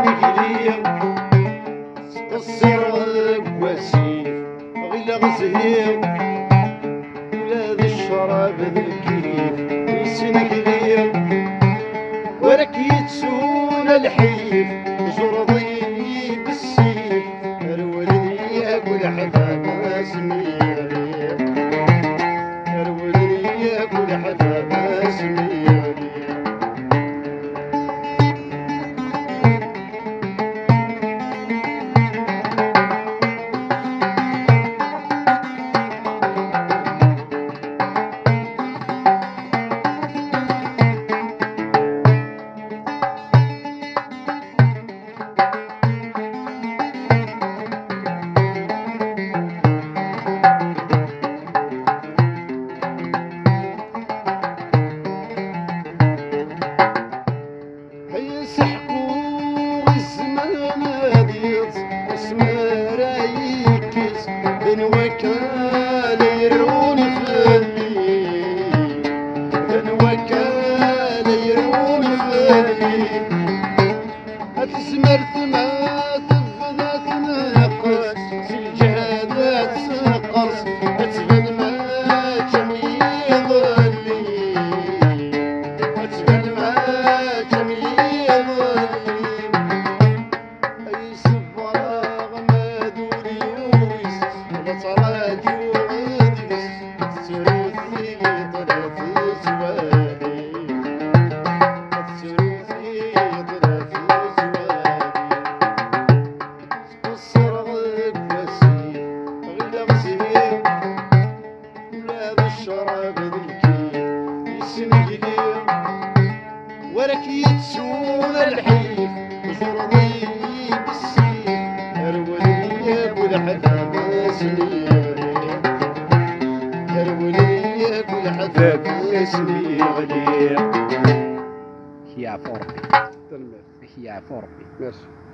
ليا تقصر واسيف غير غزهير ولا ذا الشراب ذا الكيف يسنك ليا وراك يتسون الحيف جرضي بالسيف الولد ياكل حباب سمير الولد ياكل حباب سمير تسمرت ما تبدا تنقص الجهادات تنقص تبان ما جميل ظلي تبان ما جميل ظلي اي سفراغ ما دوري ويس ولا تراجو غديس تسروثي طلعت زوالي تسروثي طلعت وراك يتسون الحيف جرضي بالسيف الولي ابو الحباب سمير الولي ابو الحباب سمير هي فوربي تنمر هي فوربي ماشي